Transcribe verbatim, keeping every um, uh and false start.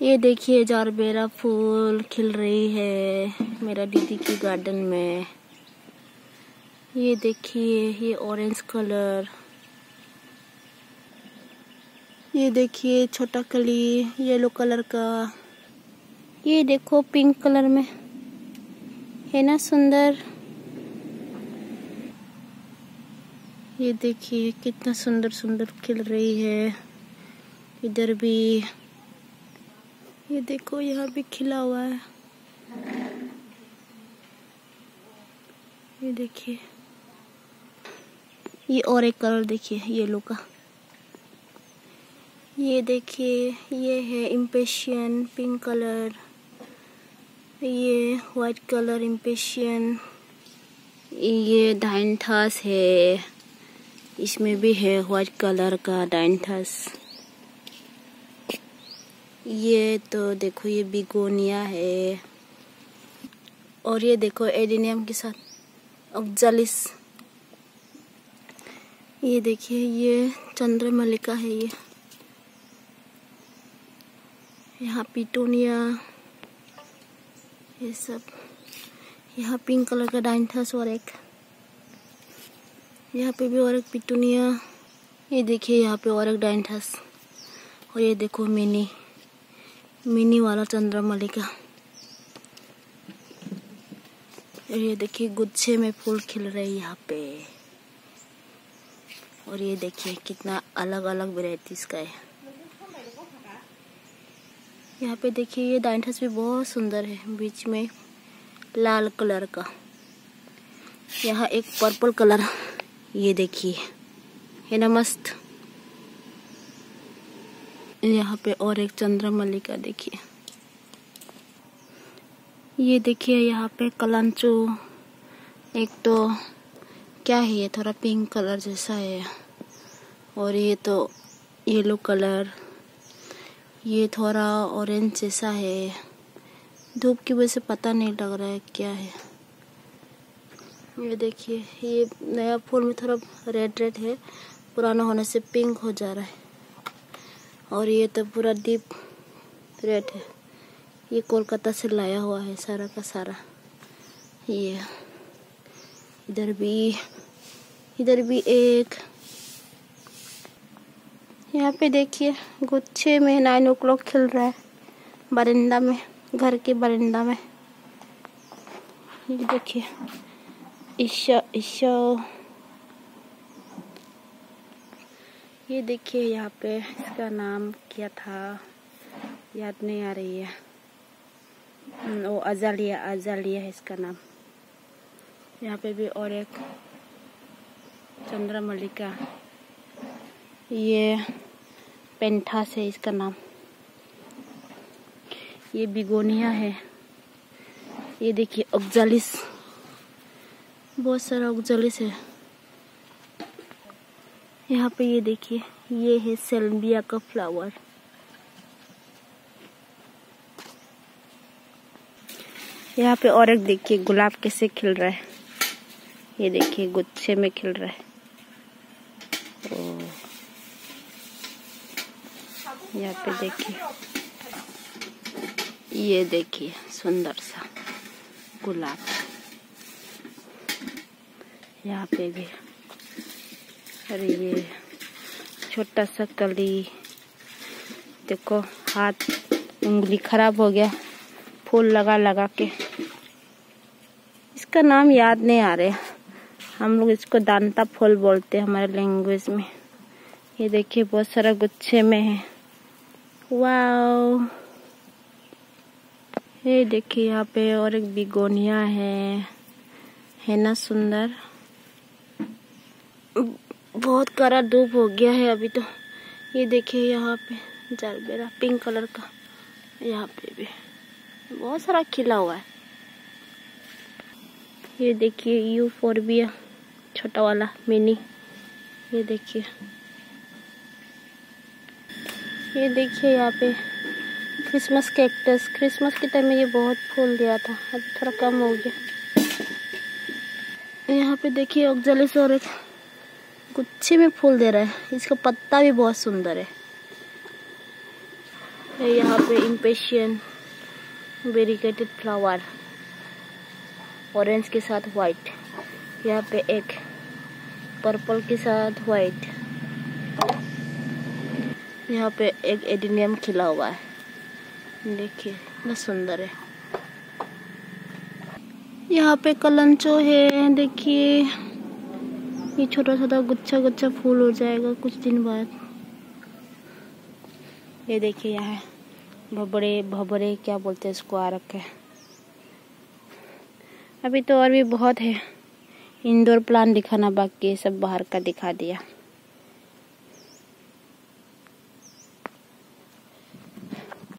ये देखिए जारबेरा फूल खिल रही है मेरा दीदी की गार्डन में। ये देखिए ये ऑरेंज कलर, ये देखिए छोटा कली येलो कलर का, ये देखो पिंक कलर में है ना सुंदर। ये देखिए कितना सुंदर सुंदर खिल रही है। इधर भी ये देखो यहाँ भी खिला हुआ है। ये देखिए ये और एक कलर देखिए येलो का। ये देखिए ये है इम्पेशियन पिंक कलर, ये वाइट कलर इम्पेशियन। ये डायंथस है, इसमें भी है वाइट कलर का डायंथस। ये तो देखो ये बिगोनिया है, और ये देखो एडेनियम के साथ ऑक्जालिस। ये देखिए ये चंद्रमल्लिका है। ये यहाँ पिटूनिया, ये सब। यहाँ पिंक कलर का डायंथस और एक, यहाँ पे भी और एक पिटूनिया। ये देखिए यहाँ पे और एक डायंथस, और ये देखो मिनी मिनी वाला चंद्रमल्लिका। और ये देखिए गुच्छे में फूल खिल रहे हैं यहाँ पे। और ये देखिए कितना अलग अलग वेराइटीज का है। यहाँ पे देखिए ये डायंथस भी बहुत सुंदर है, बीच में लाल कलर का। यहाँ एक पर्पल कलर, ये देखिए है ना मस्त। यहाँ पे और एक चंद्रमल्लिका देखिए। ये देखिए यहाँ पे कलांचो, एक तो क्या है ये थोड़ा पिंक कलर जैसा है, और ये तो येलो कलर, ये थोड़ा ऑरेंज जैसा है। धूप की वजह से पता नहीं लग रहा है क्या है। ये देखिए ये नया फूल में थोड़ा रेड रेड है, पुराना होने से पिंक हो जा रहा है। और ये तो पूरा डीप रेड है, ये कोलकाता से लाया हुआ है सारा का सारा। ये इधर भी इधर भी एक। यहाँ पे देखिए गुच्छे में नाइन ओ क्लॉक खिल रहा है बरिंदा में, घर के बरिंदा में। ये देखिए ईशा ईशा। ये देखिए यहाँ पे इसका नाम क्या था याद नहीं आ रही है। वो अजालिया अजालिया है इसका नाम। यहाँ पे भी और एक चंद्रमल्लिका, ये पेंथास है इसका नाम। ये बिगोनिया है। ये देखिए ऑक्जालिस, बहुत सारा ऑक्जालिस है। यहाँ पे ये देखिए ये है सेल्विया का फ्लावर। यहाँ पे और एक देखिए गुलाब कैसे खिल रहा है। ये देखिए गुच्छे में खिल रहा है। ओ, यहाँ पे देखिए ये देखिए सुंदर सा गुलाब। यहाँ पे भी, अरे ये छोटा सा कली, देखो हाथ उंगली खराब हो गया फूल लगा लगा के। इसका नाम याद नहीं आ रहा, हम लोग इसको दांता फूल बोलते हैं हमारे लैंग्वेज में। ये देखिए बहुत सारा गुच्छे में है। वाओ, ये देखिए यहाँ पे और एक बिगोनिया है है ना सुंदर। बहुत कड़ा धूप हो गया है अभी तो। ये देखिए यहाँ पे जारबेरा पिंक कलर का, यहाँ पे भी बहुत सारा खिला हुआ है। ये देखिए यूफोर्बिया छोटा वाला मिनी। ये देखिए ये देखिए यहाँ पे क्रिसमस कैक्टस। क्रिसमस के टाइम में ये बहुत फूल दिया था, अब थोड़ा कम हो गया। यहाँ पे देखिए ऑक्जालिस और एक गुच्छे में फूल दे रहा है। इसका पत्ता भी बहुत सुंदर है। है। यहाँ पे इम्पेशियन वेरिगेटेड फ्लावर ऑरेंज के साथ वाइट। यहाँ पे एक पर्पल के साथ वाइट। यहाँ पे एक एडेनियम खिला हुआ है, देखिए कितना सुंदर है। यहाँ पे कलंचो है, देखिए ये छोटा छोटा गुच्छा गुच्छा फूल हो जाएगा कुछ दिन बाद। ये देखिए यहाँ भबड़े भबड़े क्या बोलते हैं इसको, आ रखे है। अभी तो और भी बहुत है। इंडोर प्लांट दिखाना बाकी है, सब बाहर का दिखा दिया।